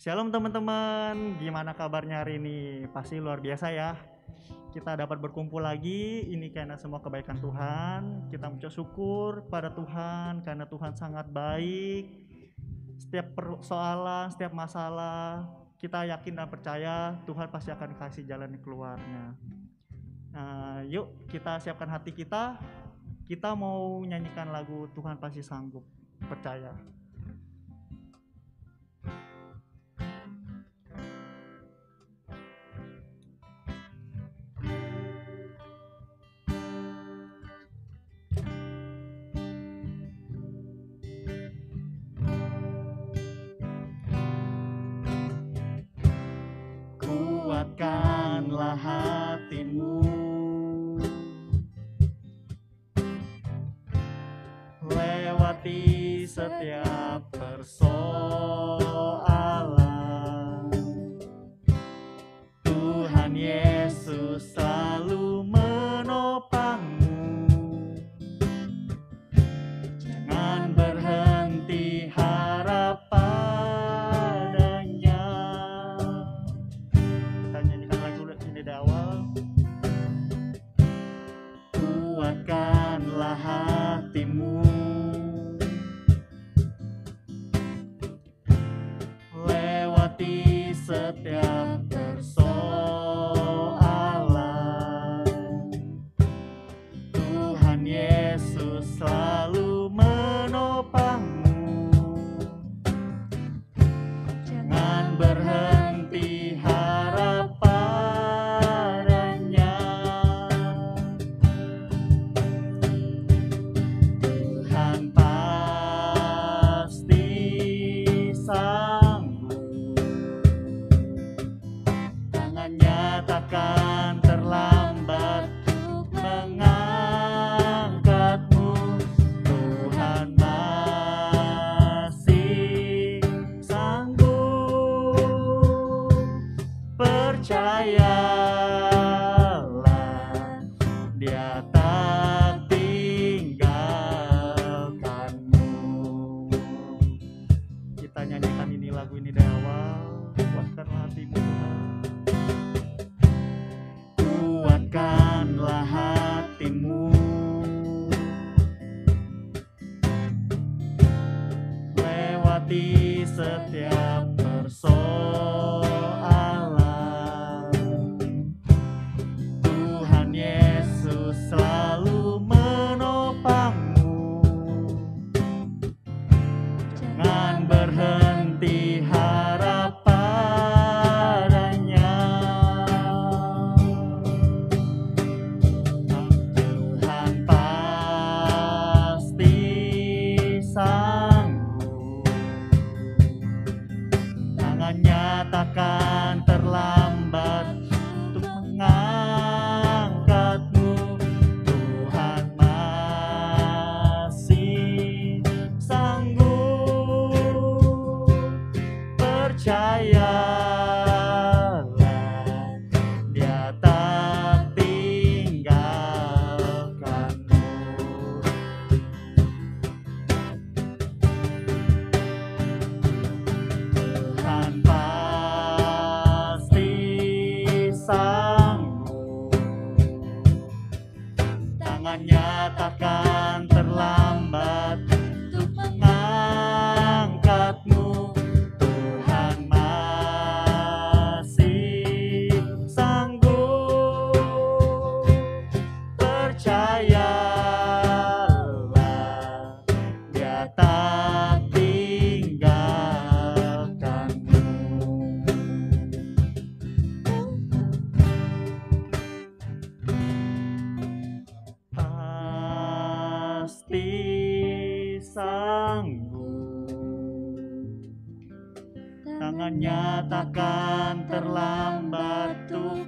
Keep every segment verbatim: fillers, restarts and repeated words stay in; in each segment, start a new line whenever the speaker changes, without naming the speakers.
Shalom teman-teman, gimana kabarnya hari ini? Pasti luar biasa ya. Kita dapat berkumpul lagi, ini karena semua kebaikan Tuhan. Kita mengucap syukur pada Tuhan karena Tuhan sangat baik. Setiap persoalan, setiap masalah, kita yakin dan percaya Tuhan pasti akan kasih jalan keluarnya. Nah, yuk kita siapkan hati kita. Kita mau nyanyikan lagu Tuhan Pasti Sanggup, percaya. Kuatkanlah hatimu, lewati setiap persoalan. Tuhan Yesus selalu menopangmu. Jangan berhenti harap padanya. Kita nyanyikan lagu ini di awal. Kuatkanlah hatimu, lewati setiap persoalan. Tuhan Yesus selalu menopangmu. Jangan berhenti harap padanya. Tuhan pasti sanggup. Tangannya takkan terlambat untuk mengangkatmu. Tuhan masih sanggup. Percayalah, Dia tak tinggalkanmu. Kita nyanyikan ini lagu ini dari awal. Kuatkanlah hatimu Tuhan. Kuatkanlah hatimu, lewati setiap persoalan. Tuhan Yesus selalu menopangmu. Jangan berhenti harap padanya. Tuhan pasti sanggup. Tangannya takkan terlambat untuk mengangkatmu. Tuhan masih sanggup. Percayalah, Dia tak tinggalkanmu. Tuhan pasti sanggup. Tangannya takkan terlambat untuk mengangkatmu. Tuhan masih sanggup. Percayalah, Dia tak tinggalkanmu. Pasti sanggup. Tangannya takkan terlambat untuk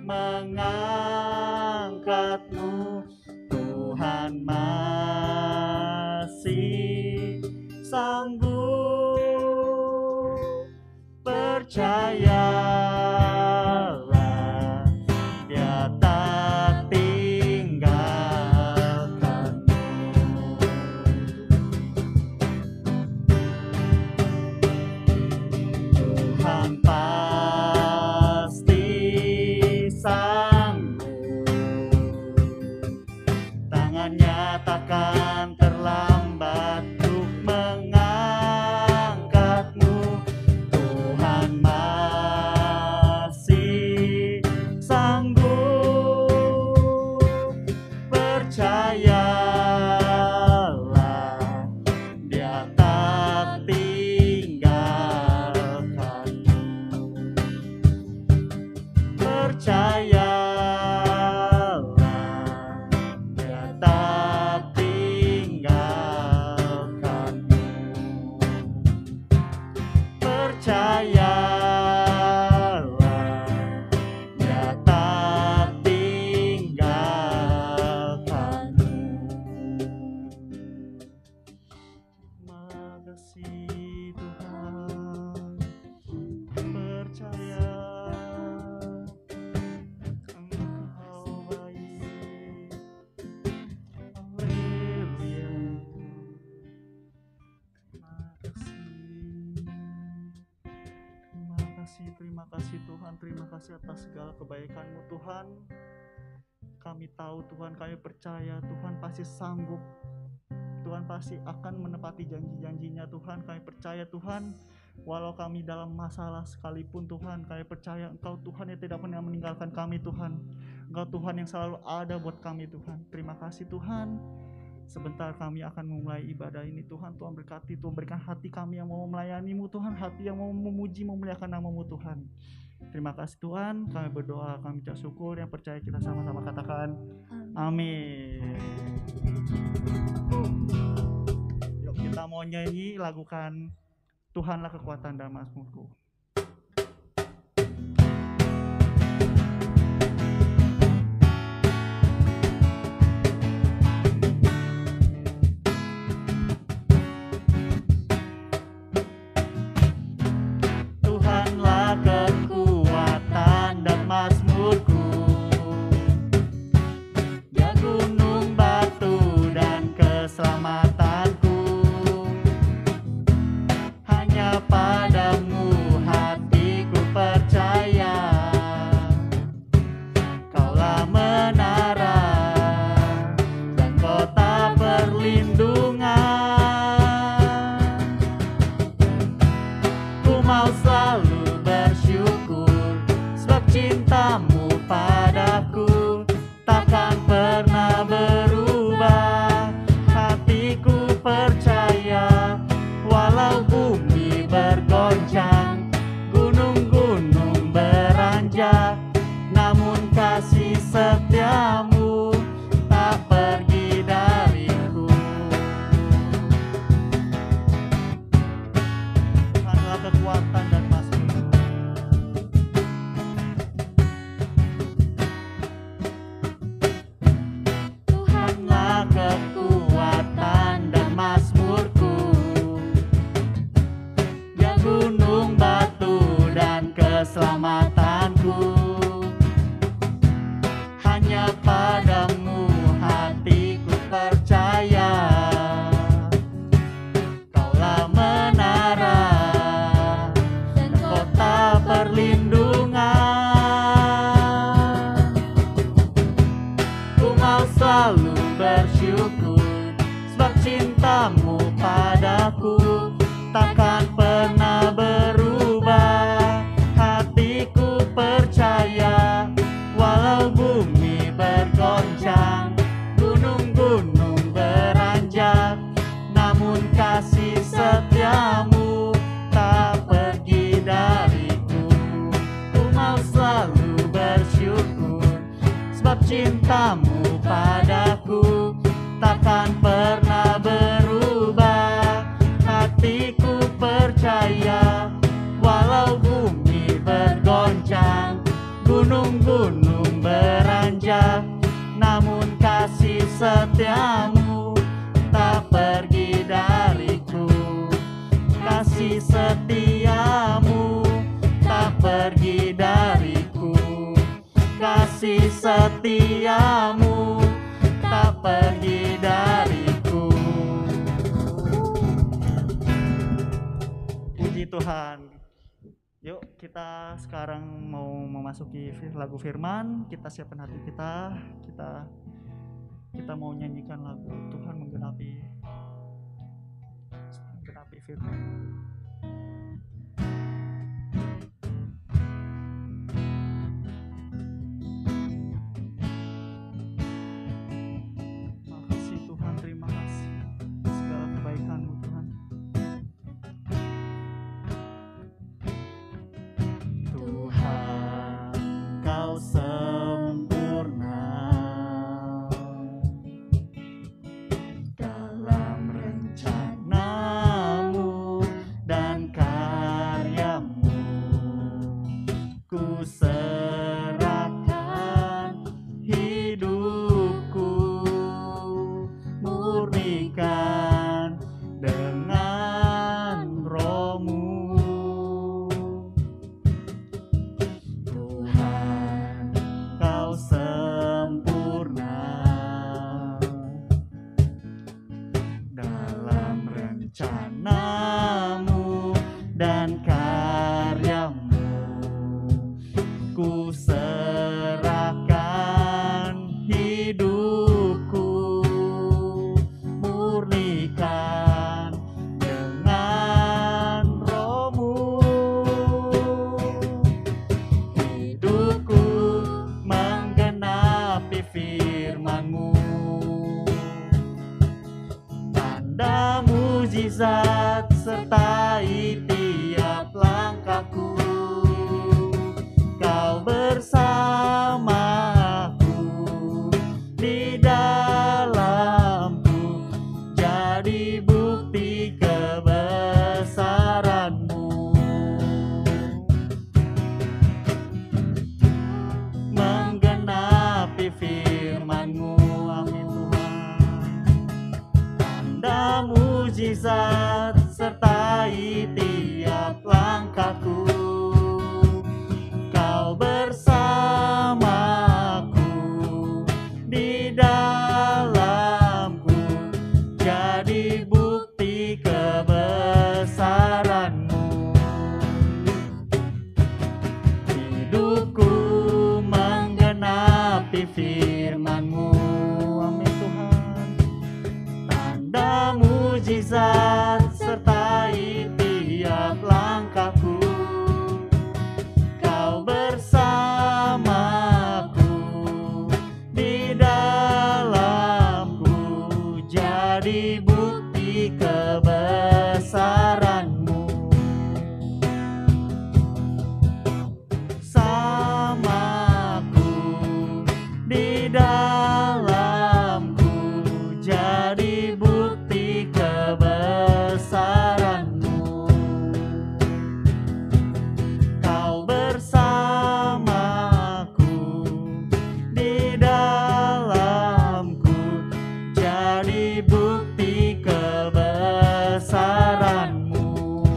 mengangkatmu. Tuhan masih sanggup. Percayalah, Dia tak tinggalkanmu. Tuhan tak tinggalkan. Percayalah, Dia tak tinggalkanmu. Percayalah, Dia tak tinggalkanmu. Makasih Tuhan, percaya Engkau baik. Haleluya. Terima kasih, terima kasih Tuhan, terima kasih atas segala kebaikan-Mu Tuhan. Kami tahu Tuhan, kami percaya Tuhan pasti sanggup, Tuhan pasti akan menepati janji-janjinya Tuhan. Kami percaya Tuhan, walau kami dalam masalah sekalipun Tuhan, kami percaya Engkau Tuhan yang tidak pernah meninggalkan kami Tuhan. Engkau Tuhan yang selalu ada buat kami Tuhan. Terima kasih Tuhan. Sebentar kami akan memulai ibadah ini Tuhan. Tuhan berkati, Tuhan berikan hati kami yang mau melayani-Mu Tuhan, hati yang mau memuji, memuliakan nama-Mu Tuhan. Terima kasih Tuhan. Kami berdoa, kami ucap syukur. Yang percaya kita sama-sama katakan amin. Yuk kita mau nyanyi lagukan Tuhanlah kekuatan dan mazmurku. Tuhanlah kekuatan dan mazmurku, Dia gunung batu dan keselamatanku. Hanya padamu hatiku percaya, Kaulah menara dan kota perlindungan. Ku mau selalu bersyukur, sebab cinta-Mu padaku takkan pernah berubah. Hatiku percaya, walau bumi bergoncang, gunung-gunung beranjak, namun kasih setia-Mu tak pergi dariku. Tuhanlah kekuatan dan mazmurku. Tuhanlah kekuatan dan mazmurku, Dia gunung batu dan keselamatanku. Hanya padamu hatiku percaya, Kaulah menara dan kota perlindungan. Ku mau selalu bersyukur, sebab cinta-Mu padaku takkan pernah berubah. Hatiku percaya, walau bumi bergoncang, gunung-gunung beranjak, namun kasih setia-Mu tak pergi dariku. Ku mau selalu bersyukur, sebab cinta-Mu padaku takkan pernah berubah. Hatiku percaya, walau bumi bergoncang, gunung-gunung beranjak, namun kasih setia-Mu tak pergi dariku. Kasih setia-Mu tak pergi dariku. Kasih setia-Mu tak pergi dariku. Puji Tuhan. Yuk kita sekarang mau memasuki lagu firman. Kita siapkan hati kita. Kita kita mau nyanyikan lagu Tuhan menggenapi menggenapi firman. Makasih Tuhan, terima kasih segala kebaikan-Mu Tuhan. Rencanamu dan karyamu ku serahkan hidupku, murnikan dengan rohmu. Hidupku menggenapi firman-Mu, tanda mujizat sertai tiap langkahku. Kau bersamaku, di dalamku, jadi bukti kebesaran-Mu. Menggenapi firman-Mu, amin Tuhan. Tanda mujizat sertai tiap langkahku. Kau bersamaku, di dalamku, jadi bukti kebesaran-Mu. Hidupku menggenapi firman-Mu, amin Tuhan. Tanda mujizat sertai tiap langkahku. Kau bersamaku, di dalamku, jadi bukti kebesaran-Mu. Samaku, di dalamku, jadi bukti kebesaran-Mu. Kau bersamaku, di dalamku, jadi bukti kebesaran-Mu.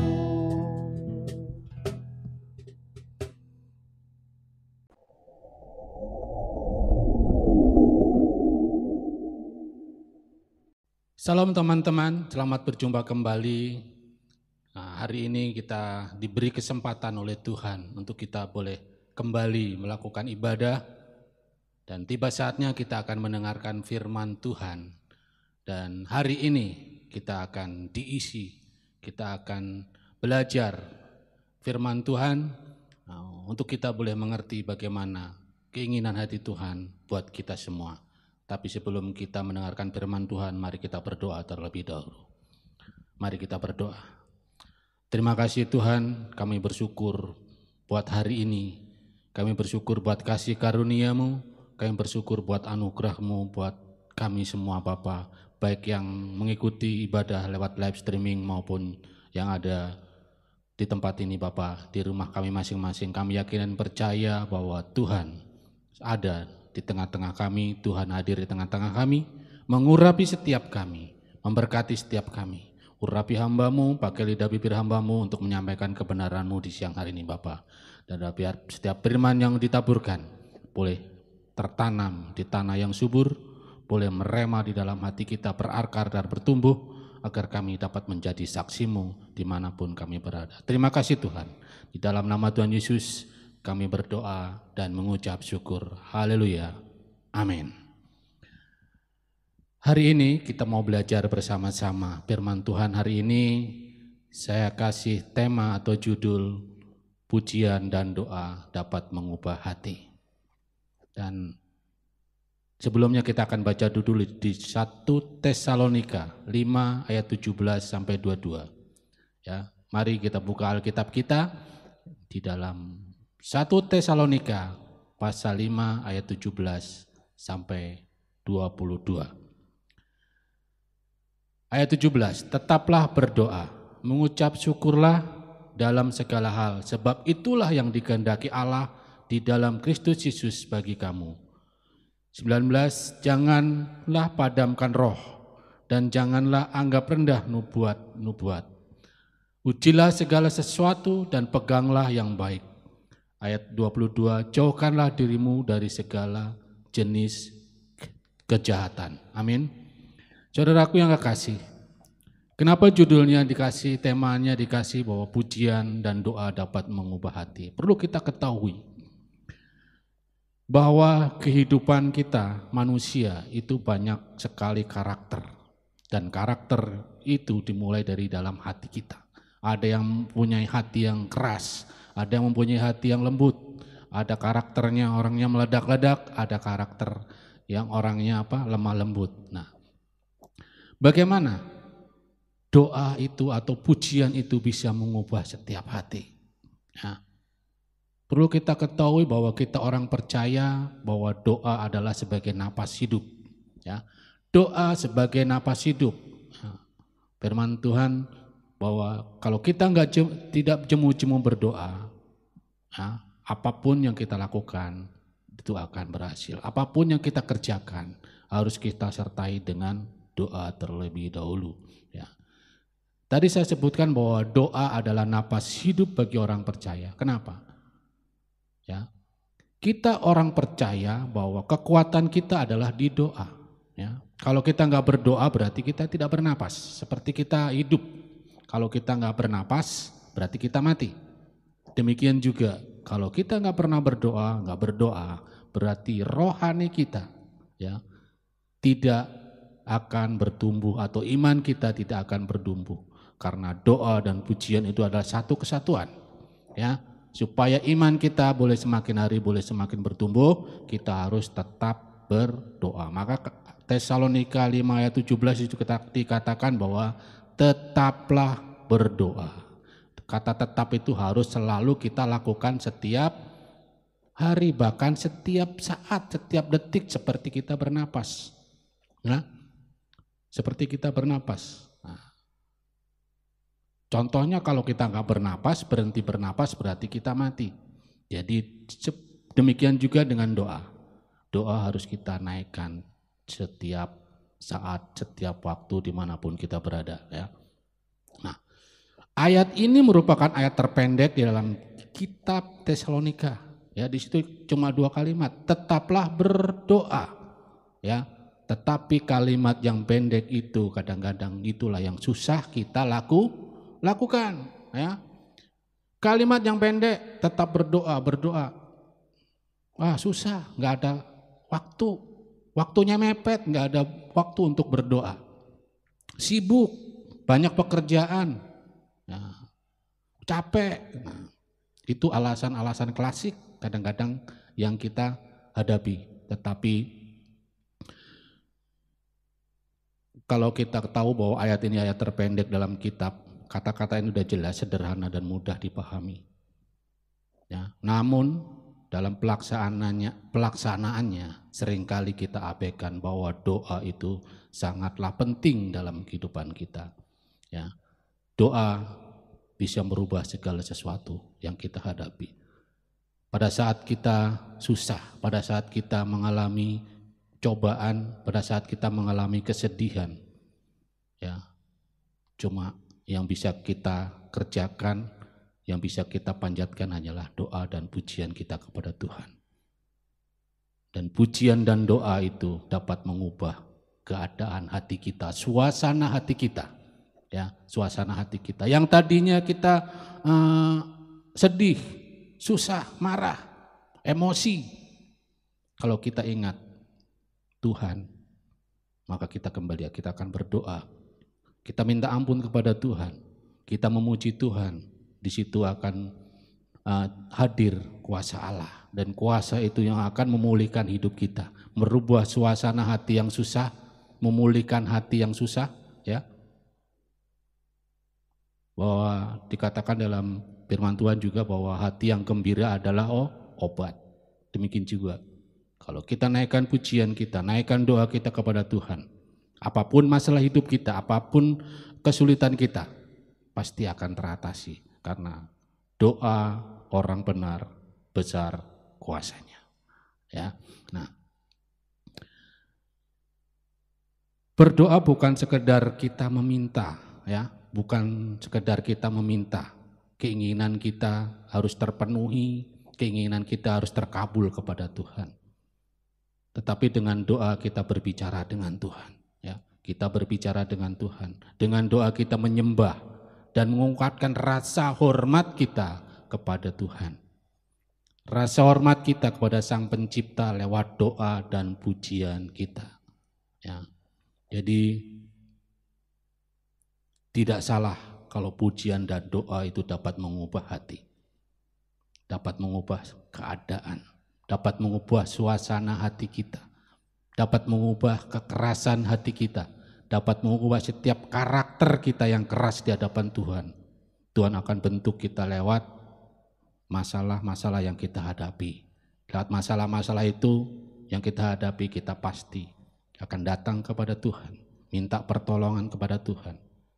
Salam teman-teman, selamat berjumpa kembali. Nah, hari ini kita diberi kesempatan oleh Tuhan untuk kita boleh kembali melakukan ibadah. Dan tiba saatnya kita akan mendengarkan firman Tuhan. Dan hari ini kita akan diisi, kita akan belajar firman Tuhan nah, untuk kita boleh mengerti bagaimana keinginan hati Tuhan buat kita semua. Tapi sebelum kita mendengarkan firman Tuhan, mari kita berdoa terlebih dahulu. Mari kita berdoa. Terima kasih Tuhan, kami bersyukur buat hari ini. Kami bersyukur buat kasih karunia-Mu, kami bersyukur buat anugerah-Mu, buat kami semua Bapa, baik yang mengikuti ibadah lewat live streaming maupun yang ada di tempat ini Bapa, di rumah kami masing-masing. Kami yakin dan percaya bahwa Tuhan ada di tengah-tengah kami, Tuhan hadir di tengah-tengah kami, mengurapi setiap kami, memberkati setiap kami. Urapi hamba-Mu, pakai lidah bibir hamba-Mu untuk menyampaikan kebenaran-Mu di siang hari ini Bapa. Dan biar setiap firman yang ditaburkan boleh tertanam di tanah yang subur, boleh merema di dalam hati kita, berakar dan bertumbuh, agar kami dapat menjadi saksi-Mu dimanapun kami berada. Terima kasih Tuhan. Di dalam nama Tuhan Yesus, kami berdoa dan mengucap syukur. Haleluya. Amin. Hari ini kita mau belajar bersama-sama firman Tuhan. Hari ini saya kasih tema atau judul pujian dan doa dapat mengubah hati. Dan sebelumnya kita akan baca dulu di satu Tesalonika lima ayat tujuh belas sampai dua puluh dua. Ya, mari kita buka Alkitab kita di dalam satu Tesalonika pasal lima ayat tujuh belas sampai dua puluh dua. Ayat tujuh belas, tetaplah berdoa, mengucap syukurlah dalam segala hal, sebab itulah yang dikehendaki Allah di dalam Kristus Yesus bagi kamu. sembilan belas, janganlah padamkan roh, dan janganlah anggap rendah nubuat-nubuat. Ujilah segala sesuatu dan peganglah yang baik. Ayat dua puluh dua, jauhkanlah dirimu dari segala jenis kejahatan. Amin. Saudaraku yang kekasih, Kenapa judulnya dikasih, temanya dikasih bahwa pujian dan doa dapat mengubah hati? Perlu kita ketahui bahwa kehidupan kita manusia itu banyak sekali karakter. Dan karakter itu dimulai dari dalam hati kita. Ada yang mempunyai hati yang keras, ada yang mempunyai hati yang lembut, ada karakternya orangnya meledak-ledak, ada karakter yang orangnya apa lemah lembut. Nah, bagaimana doa itu atau pujian itu bisa mengubah setiap hati? Ya. Perlu kita ketahui bahwa kita orang percaya bahwa doa adalah sebagai napas hidup. Ya. Doa sebagai napas hidup. Ya. Firman Tuhan bahwa kalau kita nggak jem, tidak jemu-jemu berdoa, ya, apapun yang kita lakukan itu akan berhasil. Apapun yang kita kerjakan harus kita sertai dengan doa terlebih dahulu. Ya. Tadi saya sebutkan bahwa doa adalah napas hidup bagi orang percaya. Kenapa? Ya, kita orang percaya bahwa kekuatan kita adalah di doa. Ya, kalau kita nggak berdoa berarti kita tidak bernapas. Seperti kita hidup, kalau kita nggak bernapas berarti kita mati. Demikian juga kalau kita nggak pernah berdoa, nggak berdoa berarti rohani kita, ya, tidak akan bertumbuh atau iman kita tidak akan bertumbuh. Karena doa dan pujian itu adalah satu kesatuan, ya. Supaya iman kita boleh semakin hari boleh semakin bertumbuh, kita harus tetap berdoa. Maka Tesalonika lima ayat tujuh belas itu dikatakan bahwa tetaplah berdoa. Kata tetap itu harus selalu kita lakukan setiap hari, bahkan setiap saat, setiap detik seperti kita bernapas. Nah, seperti kita bernapas. Contohnya kalau kita nggak bernapas, berhenti bernapas berarti kita mati. Jadi demikian juga dengan doa. Doa harus kita naikkan setiap saat, setiap waktu dimanapun kita berada. Ya. Nah, ayat ini merupakan ayat terpendek di dalam kitab Tesalonika. Ya, di situ cuma dua kalimat. Tetaplah berdoa. Ya, tetapi kalimat yang pendek itu kadang-kadang itulah yang susah kita lakukan. Lakukan, ya. Kalimat yang pendek, tetap berdoa, berdoa. Wah, susah, nggak ada waktu, waktunya mepet, nggak ada waktu untuk berdoa. Sibuk, banyak pekerjaan, ya, capek. Nah, itu alasan-alasan klasik kadang-kadang yang kita hadapi. Tetapi kalau kita tahu bahwa ayat ini ayat terpendek dalam kitab, kata-kata ini sudah jelas, sederhana dan mudah dipahami. Ya, namun dalam pelaksanaannya, pelaksanaannya seringkali kita abaikan bahwa doa itu sangatlah penting dalam kehidupan kita. Ya, doa bisa merubah segala sesuatu yang kita hadapi. Pada saat kita susah, pada saat kita mengalami cobaan, pada saat kita mengalami kesedihan, ya, cuma yang bisa kita kerjakan, yang bisa kita panjatkan hanyalah doa dan pujian kita kepada Tuhan. Dan pujian dan doa itu dapat mengubah keadaan hati kita, suasana hati kita, ya, suasana hati kita. Yang tadinya kita uh, sedih, susah, marah, emosi. Kalau kita ingat Tuhan, maka kita kembali, kita akan berdoa. Kita minta ampun kepada Tuhan, kita memuji Tuhan, di situ akan uh, hadir kuasa Allah. Dan kuasa itu yang akan memulihkan hidup kita, merubah suasana hati yang susah, memulihkan hati yang susah. Ya, bahwa dikatakan dalam firman Tuhan juga bahwa hati yang gembira adalah oh, obat. Demikian juga, kalau kita naikkan pujian kita, naikkan doa kita kepada Tuhan, apapun masalah hidup kita, apapun kesulitan kita, pasti akan teratasi. Karena doa orang benar besar kuasanya. Ya, nah, berdoa bukan sekedar kita meminta, ya, bukan sekedar kita meminta. Keinginan kita harus terpenuhi, keinginan kita harus terkabul kepada Tuhan. Tetapi dengan doa kita berbicara dengan Tuhan. kita berbicara dengan Tuhan. Dengan doa kita menyembah dan mengungkapkan rasa hormat kita kepada Tuhan. Rasa hormat kita kepada Sang Pencipta lewat doa dan pujian kita. Ya. Jadi tidak salah kalau pujian dan doa itu dapat mengubah hati, dapat mengubah keadaan, dapat mengubah suasana hati kita, dapat mengubah kekerasan hati kita, dapat mengubah setiap karakter kita yang keras di hadapan Tuhan. Tuhan akan bentuk kita lewat masalah-masalah yang kita hadapi. Lewat masalah-masalah itu yang kita hadapi, kita pasti akan datang kepada Tuhan, minta pertolongan kepada Tuhan.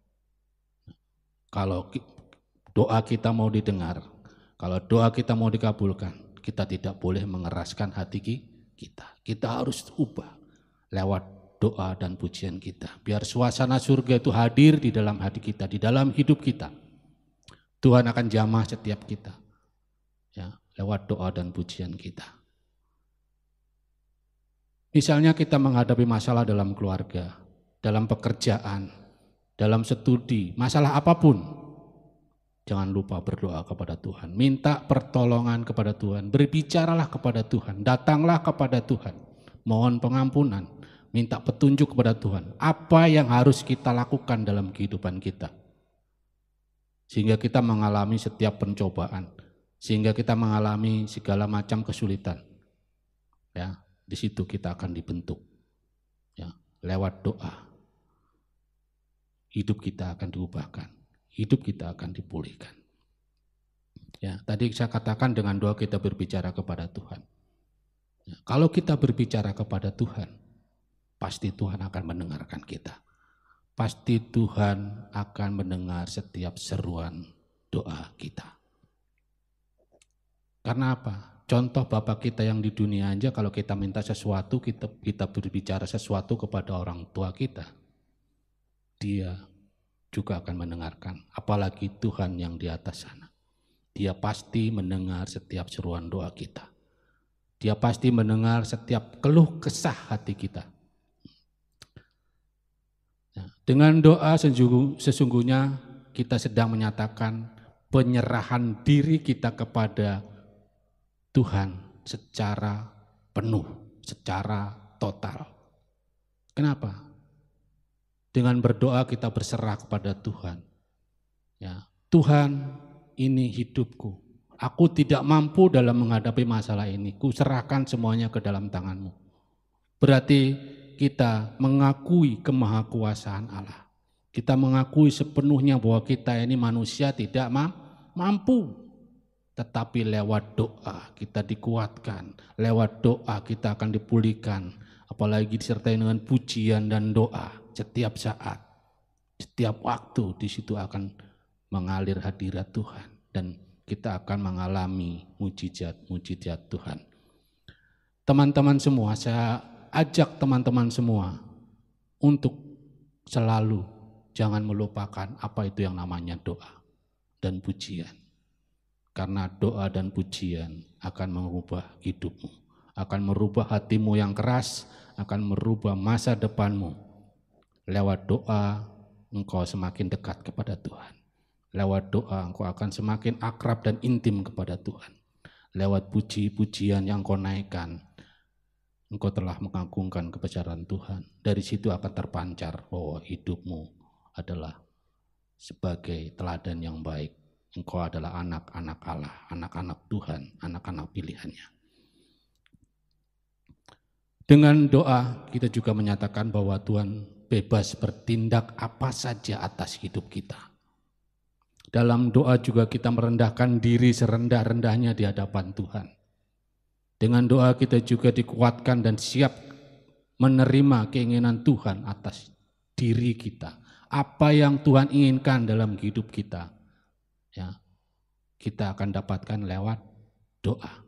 Kalau doa kita mau didengar, kalau doa kita mau dikabulkan, kita tidak boleh mengeraskan hati kita. Kita harus ubah lewat doa dan pujian kita. Biar suasana surga itu hadir di dalam hati kita, di dalam hidup kita. Tuhan akan jamah setiap kita, ya, lewat doa dan pujian kita. Misalnya kita menghadapi masalah dalam keluarga, dalam pekerjaan, dalam studi, masalah apapun. Jangan lupa berdoa kepada Tuhan, minta pertolongan kepada Tuhan, berbicaralah kepada Tuhan, datanglah kepada Tuhan, mohon pengampunan, minta petunjuk kepada Tuhan. Apa yang harus kita lakukan dalam kehidupan kita? Sehingga kita mengalami setiap pencobaan, sehingga kita mengalami segala macam kesulitan. Ya. Di situ kita akan dibentuk, ya, lewat doa. Hidup kita akan diubahkan, hidup kita akan dipulihkan. Ya, tadi saya katakan dengan doa kita berbicara kepada Tuhan. Ya, kalau kita berbicara kepada Tuhan, pasti Tuhan akan mendengarkan kita. Pasti Tuhan akan mendengar setiap seruan doa kita. Karena apa? Contoh Bapak kita yang di dunia aja, kalau kita minta sesuatu, kita, kita berbicara sesuatu kepada orang tua kita, Dia juga akan mendengarkan. Apalagi Tuhan yang di atas sana. Dia pasti mendengar setiap seruan doa kita. Dia pasti mendengar setiap keluh kesah hati kita. Nah, dengan doa sesungguhnya kita sedang menyatakan penyerahan diri kita kepada Tuhan secara penuh, secara total. Kenapa? Dengan berdoa kita berserah kepada Tuhan. Ya, Tuhan, ini hidupku. Aku tidak mampu dalam menghadapi masalah ini. Ku serahkan semuanya ke dalam tangan-Mu. Berarti kita mengakui kemahakuasaan Allah. Kita mengakui sepenuhnya bahwa kita ini manusia tidak mampu. Tetapi lewat doa kita dikuatkan, lewat doa kita akan dipulihkan, apalagi disertai dengan pujian dan doa setiap saat, setiap waktu di situ akan mengalir hadirat Tuhan dan kita akan mengalami mujizat-mujizat Tuhan. Teman-teman semua, saya ajak teman-teman semua untuk selalu jangan melupakan apa itu yang namanya doa dan pujian. Karena doa dan pujian akan mengubah hidupmu, akan merubah hatimu yang keras, akan merubah masa depanmu. Lewat doa engkau semakin dekat kepada Tuhan. Lewat doa engkau akan semakin akrab dan intim kepada Tuhan. Lewat puji-pujian yang kau naikkan, engkau telah mengagungkan kebesaran Tuhan. Dari situ akan terpancar bahwa hidupmu adalah sebagai teladan yang baik. Engkau adalah anak-anak Allah, anak-anak Tuhan, anak-anak pilihannya. Dengan doa kita juga menyatakan bahwa Tuhan bebas bertindak apa saja atas hidup kita. Dalam doa juga kita merendahkan diri serendah-rendahnya di hadapan Tuhan. Dengan doa kita juga dikuatkan dan siap menerima keinginan Tuhan atas diri kita. Apa yang Tuhan inginkan dalam hidup kita, ya, kita akan dapatkan lewat doa.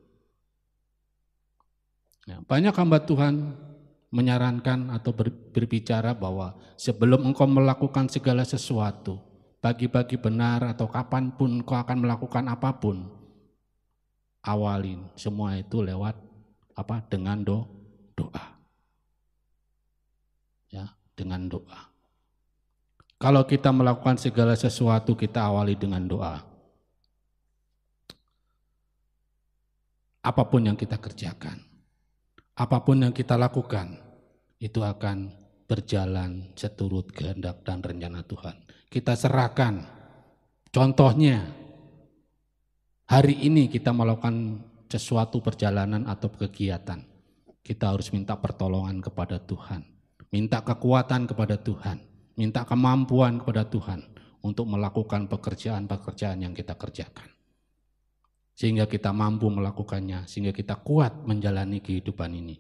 Ya, banyak hamba Tuhan menyarankan atau ber, berbicara bahwa sebelum engkau melakukan segala sesuatu, pagi-pagi benar atau kapanpun engkau akan melakukan apapun, awalin semua itu lewat apa? Dengan do, doa. Ya, dengan doa. Kalau kita melakukan segala sesuatu, kita awali dengan doa. Apapun yang kita kerjakan, apapun yang kita lakukan, itu akan berjalan seturut kehendak dan rencana Tuhan. Kita serahkan. Contohnya, hari ini kita melakukan sesuatu perjalanan atau kegiatan. Kita harus minta pertolongan kepada Tuhan. Minta kekuatan kepada Tuhan. Minta kemampuan kepada Tuhan untuk melakukan pekerjaan-pekerjaan yang kita kerjakan. Sehingga kita mampu melakukannya, sehingga kita kuat menjalani kehidupan ini.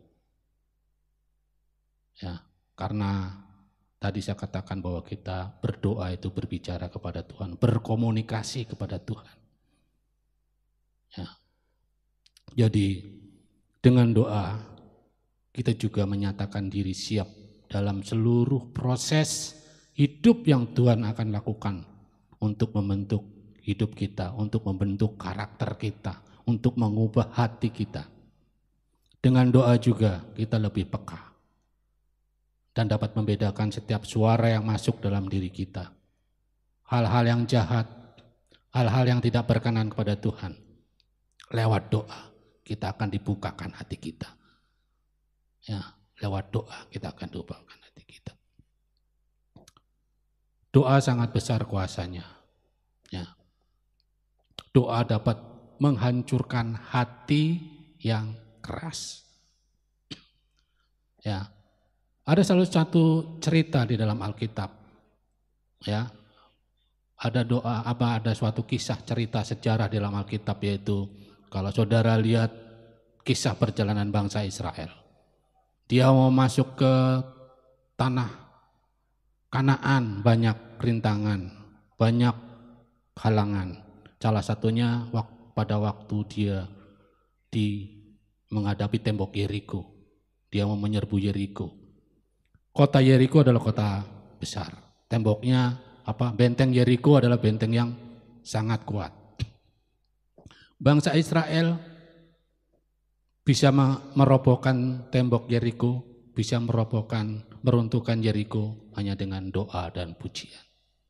Ya, karena tadi saya katakan bahwa kita berdoa itu berbicara kepada Tuhan, berkomunikasi kepada Tuhan. Ya. Jadi dengan doa kita juga menyatakan diri siap dalam seluruh proses hidup yang Tuhan akan lakukan untuk membentuk hidup kita, untuk membentuk karakter kita, untuk mengubah hati kita. Dengan doa juga kita lebih peka dan dapat membedakan setiap suara yang masuk dalam diri kita. Hal-hal yang jahat, hal-hal yang tidak berkenan kepada Tuhan. Lewat doa kita akan dibukakan hati kita. Ya, lewat doa kita akan dibukakan hati kita. Doa sangat besar kuasanya. Ya. Doa dapat menghancurkan hati yang keras. Ya. Ada salah satu cerita di dalam Alkitab. Ya. Ada doa apa ada suatu kisah cerita sejarah di dalam Alkitab, yaitu kalau saudara lihat kisah perjalanan bangsa Israel. Dia mau masuk ke tanah Kanaan, banyak rintangan, banyak halangan. Salah satunya pada waktu dia di menghadapi tembok Yeriko. Dia mau menyerbu Yeriko. Kota Yeriko adalah kota besar. Temboknya apa? Benteng Yeriko adalah benteng yang sangat kuat. Bangsa Israel bisa merobohkan tembok Yeriko, bisa merobohkan, meruntuhkan Yeriko hanya dengan doa dan pujian.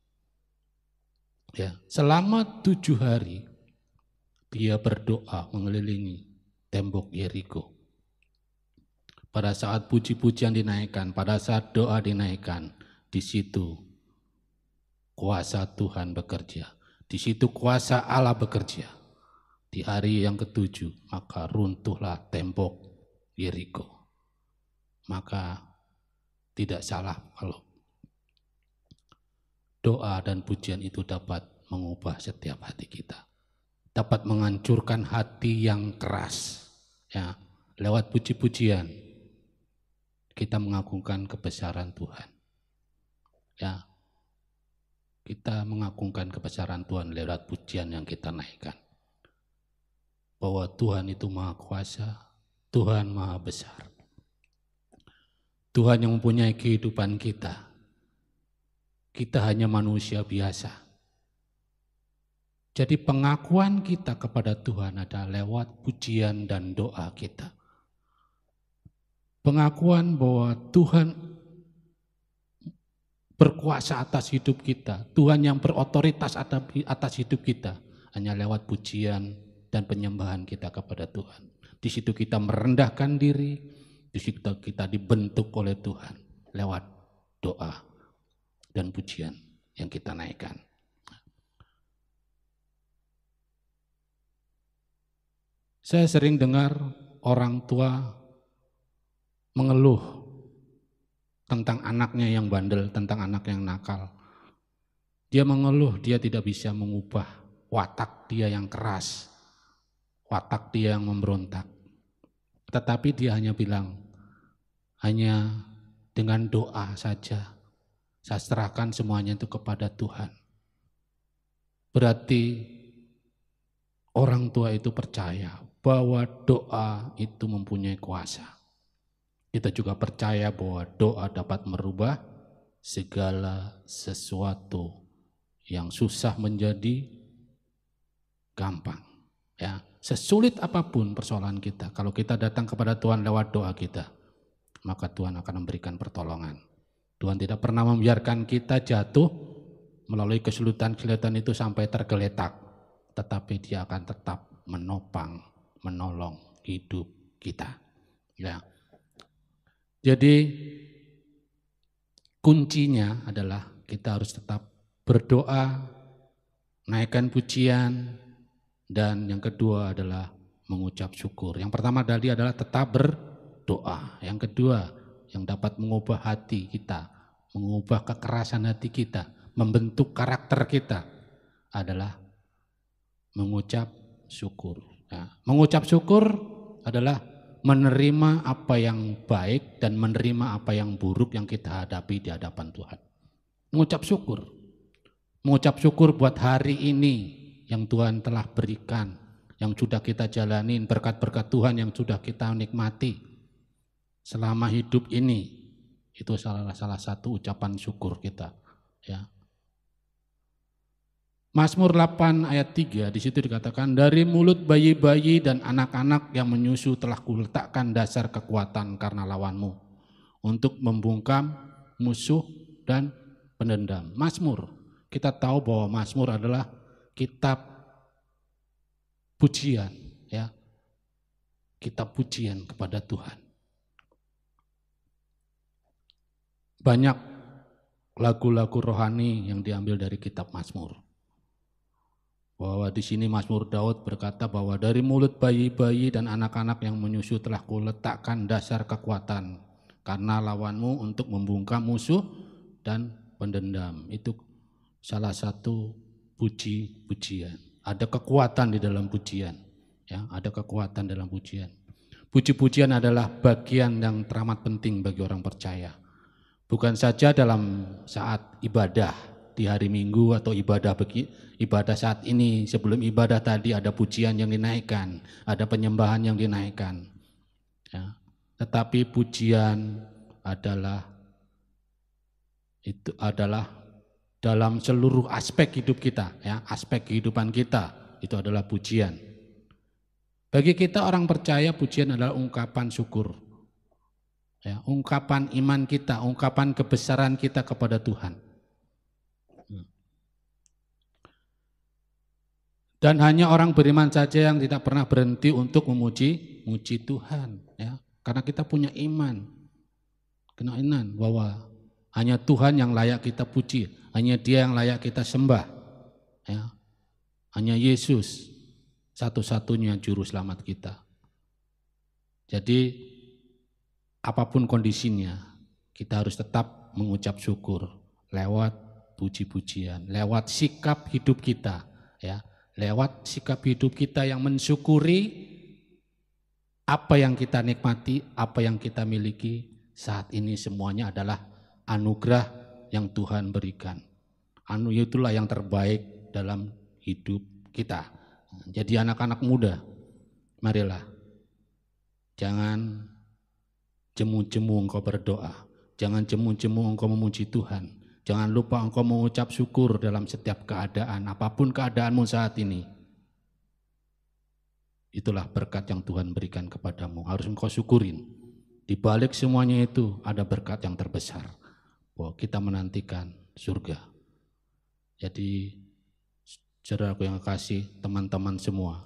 Ya, selama tujuh hari dia berdoa mengelilingi tembok Yeriko. Pada saat puji-pujian dinaikkan, pada saat doa dinaikkan, di situ kuasa Tuhan bekerja. Di situ kuasa Allah bekerja. Di hari yang ketujuh, maka runtuhlah tembok Yeriko. Maka tidak salah kalau doa dan pujian itu dapat mengubah setiap hati kita. Dapat menghancurkan hati yang keras. Ya, lewat puji-pujian kita mengagungkan kebesaran Tuhan. Ya, kita mengagungkan kebesaran Tuhan lewat pujian yang kita naikkan. Bahwa Tuhan itu maha kuasa, Tuhan maha besar. Tuhan yang mempunyai kehidupan kita. Kita hanya manusia biasa. Jadi pengakuan kita kepada Tuhan adalah lewat pujian dan doa kita. Pengakuan bahwa Tuhan berkuasa atas hidup kita. Tuhan yang berotoritas atas hidup kita. Hanya lewat pujian dan penyembahan kita kepada Tuhan. Di situ kita merendahkan diri, di situ kita dibentuk oleh Tuhan lewat doa dan pujian yang kita naikkan. Saya sering dengar orang tua mengeluh tentang anaknya yang bandel, tentang anak yang nakal. Dia mengeluh dia tidak bisa mengubah watak dia yang keras, watak dia yang memberontak. Tetapi dia hanya bilang, hanya dengan doa saja, saya serahkan semuanya itu kepada Tuhan. Berarti orang tua itu percaya bahwa doa itu mempunyai kuasa. Kita juga percaya bahwa doa dapat merubah segala sesuatu yang susah menjadi gampang. Ya, sesulit apapun persoalan kita, kalau kita datang kepada Tuhan lewat doa kita, maka Tuhan akan memberikan pertolongan. Tuhan tidak pernah membiarkan kita jatuh melalui kesulitan-kesulitan itu sampai tergeletak, tetapi Dia akan tetap menopang, menolong hidup kita. Ya. Jadi kuncinya adalah kita harus tetap berdoa, naikkan pujian, dan yang kedua adalah mengucap syukur. Yang pertama tadi adalah tetap berdoa. Yang kedua yang dapat mengubah hati kita, mengubah kekerasan hati kita, membentuk karakter kita adalah mengucap syukur. Ya. Mengucap syukur adalah menerima apa yang baik dan menerima apa yang buruk yang kita hadapi di hadapan Tuhan. Mengucap syukur. Mengucap syukur buat hari ini yang Tuhan telah berikan, yang sudah kita jalanin, berkat-berkat Tuhan yang sudah kita nikmati selama hidup ini. Itu salah salah satu ucapan syukur kita, ya. Mazmur delapan ayat tiga, di situ dikatakan, dari mulut bayi-bayi dan anak-anak yang menyusu telah kuletakkan dasar kekuatan karena lawanmu, untuk membungkam musuh dan pendendam. Mazmur, kita tahu bahwa Mazmur adalah kitab pujian, ya, kitab pujian kepada Tuhan. Banyak lagu-lagu rohani yang diambil dari kitab Mazmur. Bahwa di sini Mazmur Daud berkata bahwa dari mulut bayi-bayi dan anak-anak yang menyusu telah kuletakkan dasar kekuatan karena lawanmu untuk membungkam musuh dan pendendam. Itu salah satu puji-pujian. Ada kekuatan di dalam pujian, ya, ada kekuatan dalam pujian. Puji-pujian adalah bagian yang teramat penting bagi orang percaya. Bukan saja dalam saat ibadah di hari Minggu atau ibadah bagi ibadah saat ini, sebelum ibadah tadi ada pujian yang dinaikkan, ada penyembahan yang dinaikkan. Ya. Tetapi pujian adalah itu adalah dalam seluruh aspek hidup kita, ya, aspek kehidupan kita itu adalah pujian. Bagi kita orang percaya, pujian adalah ungkapan syukur, ya, ungkapan iman kita, ungkapan kebesaran kita kepada Tuhan. Dan hanya orang beriman saja yang tidak pernah berhenti untuk memuji, memuji Tuhan, ya, karena kita punya iman, kena iman bahwa hanya Tuhan yang layak kita puji, hanya Dia yang layak kita sembah, ya, hanya Yesus satu-satunya juru selamat kita. Jadi apapun kondisinya, kita harus tetap mengucap syukur lewat puji-pujian, lewat sikap hidup kita, ya. Lewat sikap hidup kita yang mensyukuri apa yang kita nikmati, apa yang kita miliki saat ini, semuanya adalah anugerah yang Tuhan berikan. Anu itulah yang terbaik dalam hidup kita. Jadi anak-anak muda, marilah jangan jemu-jemu engkau berdoa, jangan jemu-jemu engkau memuji Tuhan. Jangan lupa engkau mengucap syukur dalam setiap keadaan, apapun keadaanmu saat ini. Itulah berkat yang Tuhan berikan kepadamu, harus engkau syukurin. Di balik semuanya itu ada berkat yang terbesar, bahwa kita menantikan surga. Jadi saudaraku yang kasih, teman-teman semua.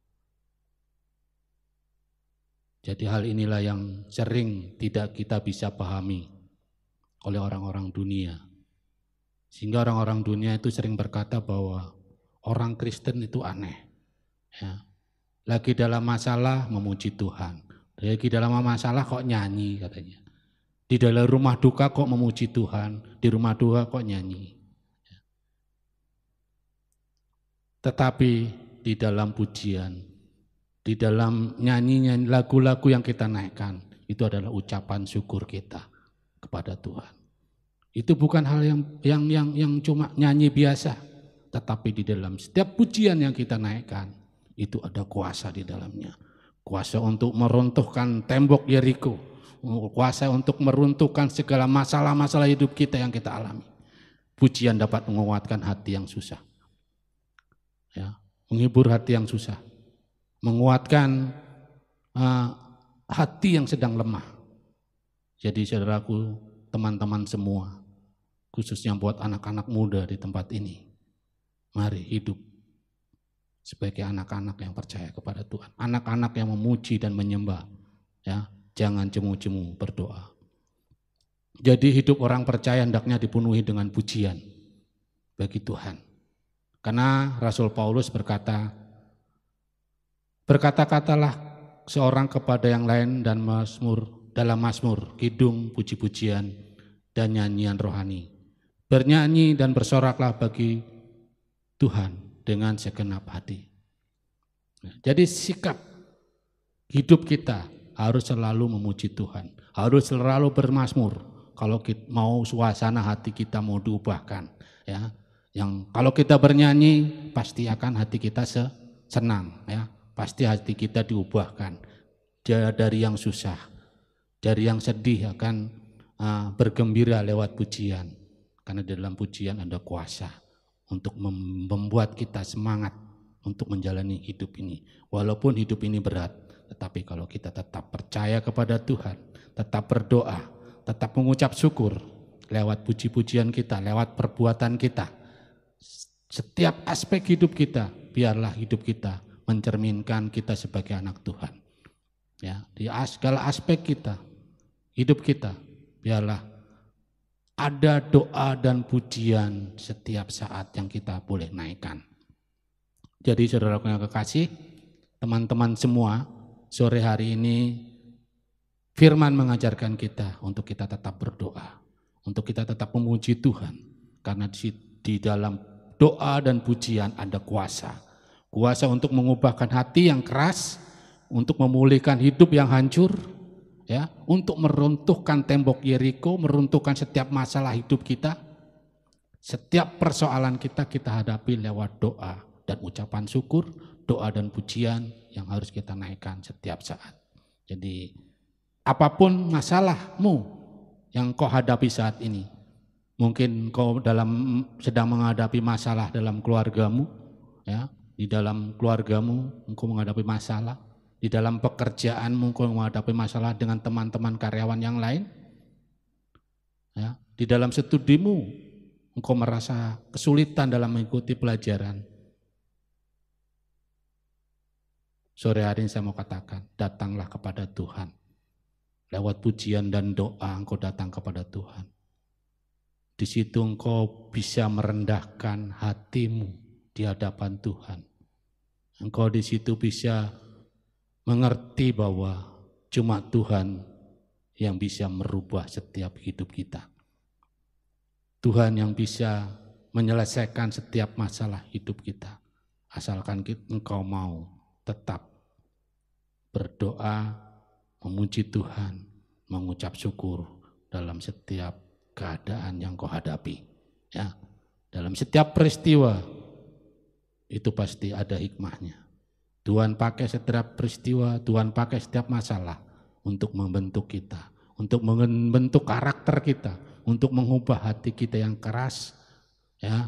Jadi hal inilah yang sering tidak kita bisa pahami oleh orang-orang dunia. Sehingga orang-orang dunia itu sering berkata bahwa orang Kristen itu aneh. Ya. Lagi dalam masalah memuji Tuhan. Lagi dalam masalah kok nyanyi katanya. Di dalam rumah duka kok memuji Tuhan. Di rumah duka kok nyanyi. Ya. Tetapi di dalam pujian, di dalam nyanyi-nyanyi lagu-lagu yang kita naikkan, itu adalah ucapan syukur kita kepada Tuhan. Itu bukan hal yang yang yang yang cuma nyanyi biasa, tetapi di dalam setiap pujian yang kita naikkan itu ada kuasa di dalamnya. Kuasa untuk meruntuhkan tembok Yeriko, kuasa untuk meruntuhkan segala masalah-masalah hidup kita yang kita alami. Pujian dapat menguatkan hati yang susah, ya, menghibur hati yang susah, menguatkan uh, hati yang sedang lemah. Jadi saudaraku, teman-teman semua, khususnya buat anak-anak muda di tempat ini. Mari hidup sebagai anak-anak yang percaya kepada Tuhan. Anak-anak yang memuji dan menyembah. Ya, jangan jemu-jemu berdoa. Jadi hidup orang percaya hendaknya dipenuhi dengan pujian bagi Tuhan. Karena Rasul Paulus berkata, berkata-katalah seorang kepada yang lain dan mazmur dalam mazmur, kidung, puji-pujian dan nyanyian rohani. Bernyanyi dan bersoraklah bagi Tuhan dengan segenap hati. Jadi sikap hidup kita harus selalu memuji Tuhan, harus selalu bermazmur. Kalau kita mau suasana hati kita mau diubahkan, ya, yang kalau kita bernyanyi pasti akan hati kita senang, ya, pasti hati kita diubahkan dari yang susah, dari yang sedih akan uh, bergembira lewat pujian, karena di dalam pujian ada kuasa untuk membuat kita semangat untuk menjalani hidup ini. Walaupun hidup ini berat, tetapi kalau kita tetap percaya kepada Tuhan, tetap berdoa, tetap mengucap syukur lewat puji-pujian kita, lewat perbuatan kita, setiap aspek hidup kita, biarlah hidup kita mencerminkan kita sebagai anak Tuhan. Ya, di segala aspek kita, hidup kita, biarlah ada doa dan pujian setiap saat yang kita boleh naikkan. Jadi saudaraku yang kekasih, teman-teman semua, sore hari ini firman mengajarkan kita untuk kita tetap berdoa, untuk kita tetap memuji Tuhan. Karena di, di dalam doa dan pujian ada kuasa. Kuasa untuk mengubahkan hati yang keras, untuk memulihkan hidup yang hancur, ya, untuk meruntuhkan tembok Yeriko, meruntuhkan setiap masalah hidup kita. Setiap persoalan kita kita hadapi lewat doa dan ucapan syukur, doa dan pujian yang harus kita naikkan setiap saat. Jadi apapun masalahmu yang kau hadapi saat ini, mungkin kau dalam sedang menghadapi masalah dalam keluargamu, ya, di dalam keluargamu engkau menghadapi masalah, di dalam pekerjaanmu engkau menghadapi masalah dengan teman-teman karyawan yang lain, ya, di dalam studimu engkau merasa kesulitan dalam mengikuti pelajaran. Sore hari ini saya mau katakan, datanglah kepada Tuhan. Lewat pujian dan doa engkau datang kepada Tuhan. Di situ engkau bisa merendahkan hatimu di hadapan Tuhan. Engkau di situ bisa mengerti bahwa cuma Tuhan yang bisa merubah setiap hidup kita. Tuhan yang bisa menyelesaikan setiap masalah hidup kita. Asalkan engkau mau tetap berdoa, memuji Tuhan, mengucap syukur dalam setiap keadaan yang kau hadapi. Ya, dalam setiap peristiwa itu pasti ada hikmahnya. Tuhan pakai setiap peristiwa, Tuhan pakai setiap masalah untuk membentuk kita, untuk membentuk karakter kita, untuk mengubah hati kita yang keras, ya,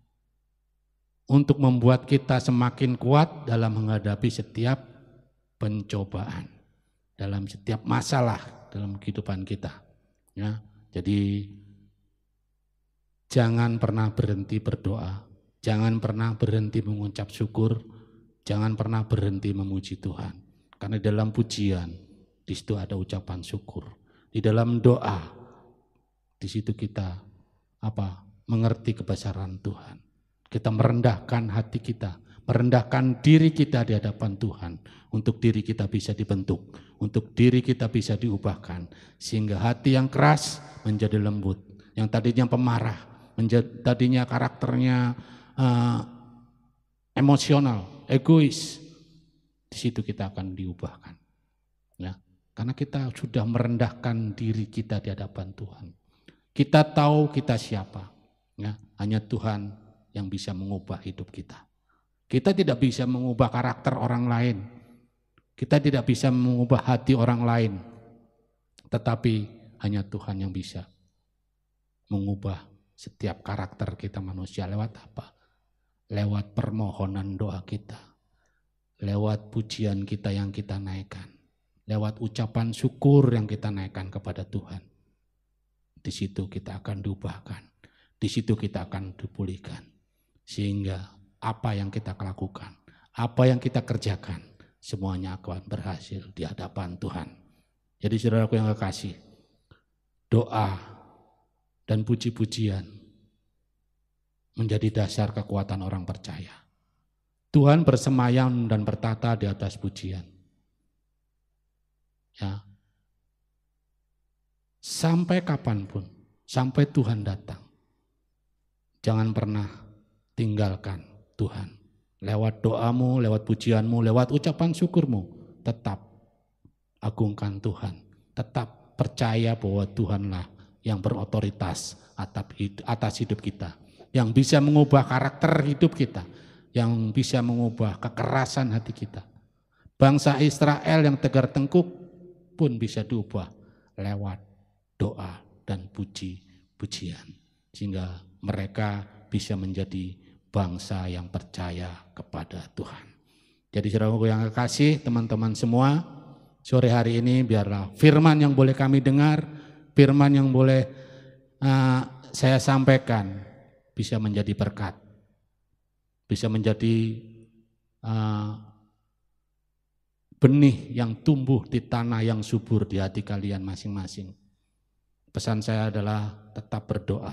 untuk membuat kita semakin kuat dalam menghadapi setiap pencobaan, dalam setiap masalah dalam kehidupan kita. Ya, jadi jangan pernah berhenti berdoa, jangan pernah berhenti mengucap syukur, jangan pernah berhenti memuji Tuhan. Karena dalam pujian, di situ ada ucapan syukur. Di dalam doa, di situ kita apa? Mengerti kebesaran Tuhan. Kita merendahkan hati kita, merendahkan diri kita di hadapan Tuhan, untuk diri kita bisa dibentuk, untuk diri kita bisa diubahkan, sehingga hati yang keras menjadi lembut, yang tadinya pemarah, menjadi, tadinya karakternya uh, emosional, egois, di situ kita akan diubahkan, ya, karena kita sudah merendahkan diri kita di hadapan Tuhan. Kita tahu kita siapa, ya, hanya Tuhan yang bisa mengubah hidup kita. Kita tidak bisa mengubah karakter orang lain. Kita tidak bisa mengubah hati orang lain. Tetapi hanya Tuhan yang bisa mengubah setiap karakter kita manusia. Lewat apa? Lewat permohonan doa kita. Lewat pujian kita yang kita naikkan. Lewat ucapan syukur yang kita naikkan kepada Tuhan. di situ kita akan diubahkan, di situ kita akan dipulihkan. Sehingga apa yang kita lakukan, apa yang kita kerjakan, semuanya akan berhasil di hadapan Tuhan. Jadi saudaraku yang kekasih, doa dan puji-pujian menjadi dasar kekuatan orang percaya. Tuhan bersemayam dan bertata di atas pujian. Ya. Sampai kapanpun, sampai Tuhan datang, jangan pernah tinggalkan Tuhan. Lewat doamu, lewat pujianmu, lewat ucapan syukurmu, tetap agungkan Tuhan. Tetap percaya bahwa Tuhanlah yang berotoritas atas hidup kita, yang bisa mengubah karakter hidup kita, yang bisa mengubah kekerasan hati kita. Bangsa Israel yang tegar tengkuk pun bisa diubah lewat doa dan puji-pujian, sehingga mereka bisa menjadi bangsa yang percaya kepada Tuhan. Jadi saudaraku yang kekasih, teman-teman semua, sore hari ini biarlah firman yang boleh kami dengar, firman yang boleh uh, saya sampaikan bisa menjadi berkat, bisa menjadi uh, benih yang tumbuh di tanah yang subur di hati kalian masing-masing. Pesan saya adalah tetap berdoa,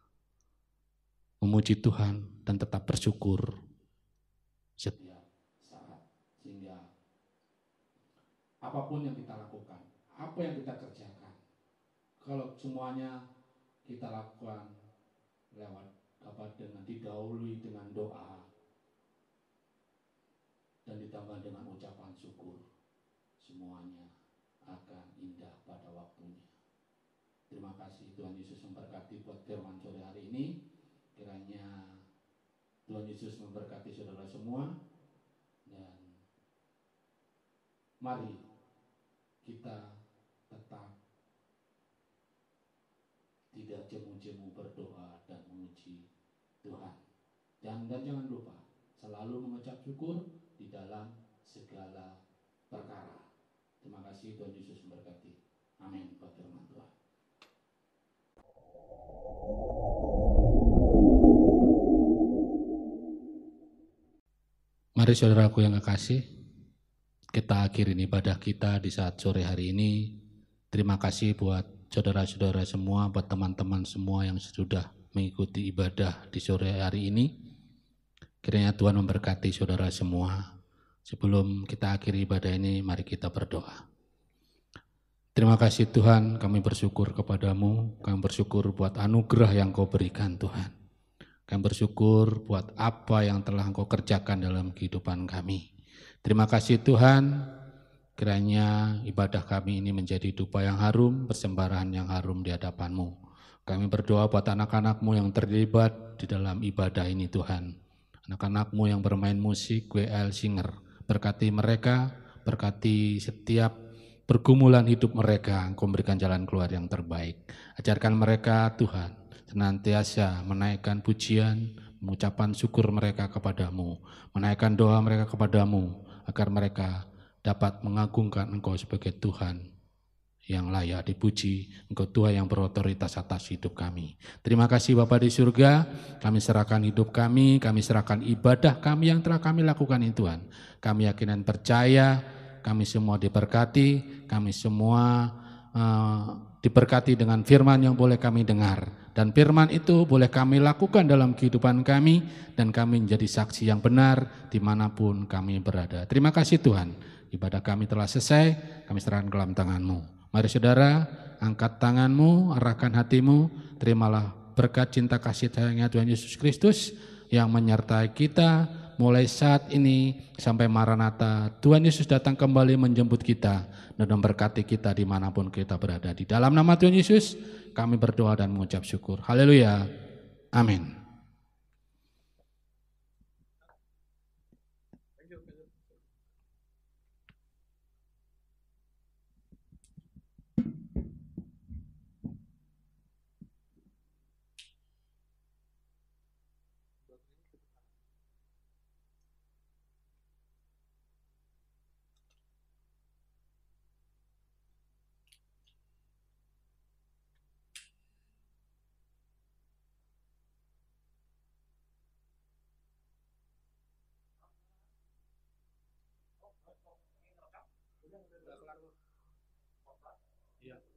memuji Tuhan, dan tetap bersyukur setiap saat. Sehingga apapun yang kita lakukan, apa yang kita kerjakan, kalau semuanya kita lakukan lewat apa dengan didahului dengan doa dan ditambah dengan ucapan syukur, semuanya akan indah pada waktunya. Terima kasih Tuhan Yesus memberkati buat firman sore hari ini. Kiranya Tuhan Yesus memberkati saudara semua, dan mari kita tetap tidak jemu-jemu berdoa dan memuji Tuhan. Dan, dan jangan lupa selalu mengucap syukur di dalam segala perkara. Terima kasih, Tuhan Yesus memberkati. Amin. Buat firman Tuhan. Mari saudaraku yang kekasih, kita akhiri ibadah kita di saat sore hari ini. Terima kasih buat saudara-saudara semua, buat teman-teman semua yang sudah mengikuti ibadah di sore hari ini. Kiranya Tuhan memberkati saudara semua. Sebelum kita akhiri ibadah ini, mari kita berdoa. Terima kasih Tuhan, kami bersyukur kepadamu, kami bersyukur buat anugerah yang Kau berikan Tuhan. Kami bersyukur buat apa yang telah Engkau kerjakan dalam kehidupan kami. Terima kasih Tuhan, kiranya ibadah kami ini menjadi dupa yang harum, persembahyan yang harum di hadapan-Mu. Kami berdoa buat anak-anak-Mu yang terlibat di dalam ibadah ini Tuhan. Anak-anak-Mu yang bermain musik, W L Singer, berkati mereka, berkati setiap pergumulan hidup mereka, Engkau berikan jalan keluar yang terbaik. Ajarkan mereka Tuhan, senantiasa menaikkan pujian, mengucapkan syukur mereka kepadamu, menaikkan doa mereka kepadamu, agar mereka dapat mengagungkan Engkau sebagai Tuhan yang layak dipuji, Engkau Tuhan yang berotoritas atas hidup kami. Terima kasih Bapa di surga, kami serahkan hidup kami, kami serahkan ibadah kami yang telah kami lakukan ini Tuhan. Kami yakin dan percaya, kami semua diberkati, kami semua uh, diberkati dengan firman yang boleh kami dengar. Dan firman itu boleh kami lakukan dalam kehidupan kami, dan kami menjadi saksi yang benar dimanapun kami berada. Terima kasih Tuhan, ibadah kami telah selesai, kami serahkan ke dalam tangan-Mu. Mari saudara, angkat tanganmu, arahkan hatimu, terimalah berkat cinta kasih sayangnya Tuhan Yesus Kristus yang menyertai kita mulai saat ini sampai Maranatha. Tuhan Yesus datang kembali menjemput kita dan memberkati kita dimanapun kita berada. Di dalam nama Tuhan Yesus kami berdoa dan mengucap syukur. Haleluya. Amin. Iya.